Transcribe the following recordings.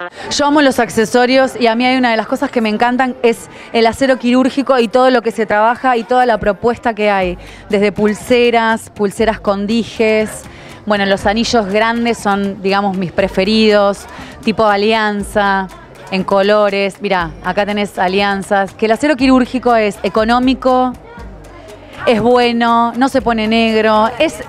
Yo amo los accesorios y a mí hay una de las cosas que me encantan es el acero quirúrgico y todo lo que se trabaja y toda la propuesta que hay. Desde pulseras, pulseras con dijes. Bueno, los anillos grandes son, digamos, mis preferidos, tipo alianza, en colores. Mirá, acá tenés alianzas. Que el acero quirúrgico es económico, es bueno, no se pone negro,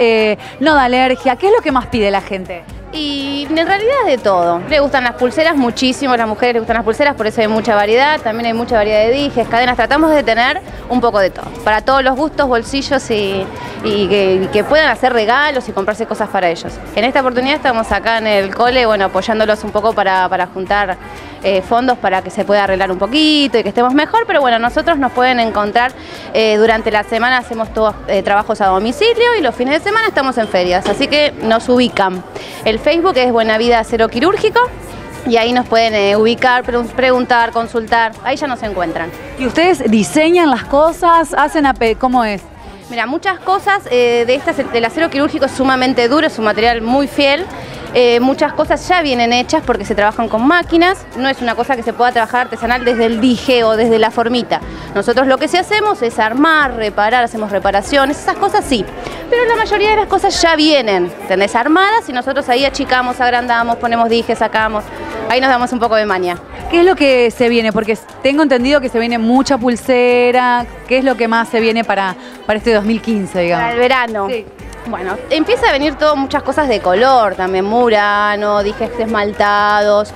no da alergia. ¿Qué es lo que más pide la gente? Y en realidad de todo. Le gustan las pulseras muchísimo, a las mujeres les gustan las pulseras, por eso hay mucha variedad. También hay mucha variedad de dijes, cadenas. Tratamos de tener un poco de todo. Para todos los gustos, bolsillos y que puedan hacer regalos y comprarse cosas para ellos. En esta oportunidad estamos acá en el cole, bueno, apoyándolos un poco para juntar fondos para que se pueda arreglar un poquito y que estemos mejor. Pero bueno, nosotros nos pueden encontrar durante la semana, hacemos todos trabajos a domicilio y los fines de semana estamos en ferias. Así que nos ubican. El Facebook es Buena Vida Acero Quirúrgico y ahí nos pueden ubicar, preguntar, consultar, ahí ya nos encuentran. ¿Y ustedes diseñan las cosas? ¿Hacen cómo es? Mira, muchas cosas del acero quirúrgico es sumamente duro, es un material muy fiel. Muchas cosas ya vienen hechas porque se trabajan con máquinas, no es una cosa que se pueda trabajar artesanal desde el dije o desde la formita. Nosotros lo que sí hacemos es armar, reparar, hacemos reparaciones, esas cosas sí, pero la mayoría de las cosas ya vienen, ¿entendés? Armadas y nosotros ahí achicamos, agrandamos, ponemos dije, sacamos, ahí nos damos un poco de maña. ¿Qué es lo que se viene? Porque tengo entendido que se viene mucha pulsera, ¿qué es lo que más se viene para este 2015, digamos? Para el verano. Sí. Bueno, empieza a venir muchas cosas de color también, murano, dijes esmaltados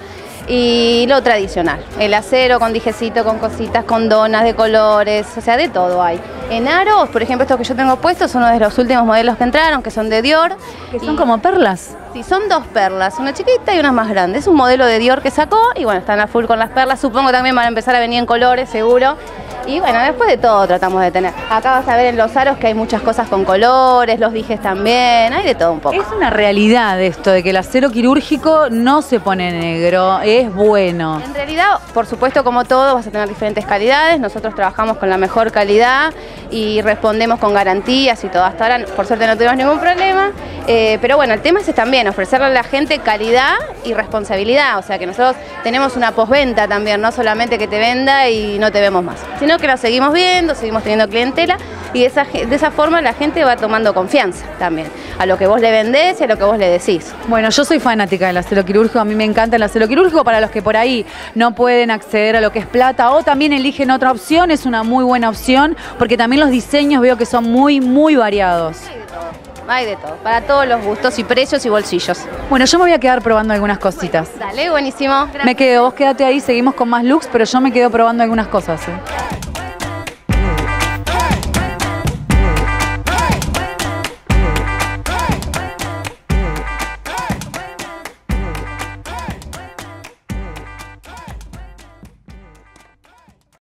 y lo tradicional. El acero con dijecito, con cositas, con donas de colores, o sea, de todo hay. En aros, por ejemplo, estos que yo tengo puestos son uno de los últimos modelos que entraron, que son de Dior. ¿Que son como perlas? Sí, son dos perlas, una chiquita y una más grande. Es un modelo de Dior que sacó y bueno, están a full con las perlas. Supongo también van a empezar a venir en colores, seguro. Y bueno, después de todo tratamos de tener. Acá vas a ver en los aros que hay muchas cosas con colores, los dijes también, hay de todo un poco. Es una realidad esto de que el acero quirúrgico no se pone negro, es bueno. En realidad, por supuesto, como todo, vas a tener diferentes calidades. Nosotros trabajamos con la mejor calidad y respondemos con garantías y todo. Hasta ahora, por suerte, no tuvimos ningún problema. Pero bueno, el tema es también ofrecerle a la gente calidad y responsabilidad. O sea, que nosotros tenemos una postventa también, no solamente que te venda y no te vemos más, sino que la seguimos viendo, seguimos teniendo clientela y de esa forma la gente va tomando confianza también a lo que vos le vendés y a lo que vos le decís. Bueno, yo soy fanática del acero quirúrgico, a mí me encanta el acero quirúrgico. Para los que por ahí no pueden acceder a lo que es plata o también eligen otra opción, es una muy buena opción porque también los diseños veo que son muy, muy variados. Hay de todo, para todos los gustos y precios y bolsillos. Bueno, yo me voy a quedar probando algunas cositas. Dale, buenísimo. Gracias. Me quedo, vos quédate ahí, seguimos con más looks, pero yo me quedo probando algunas cosas.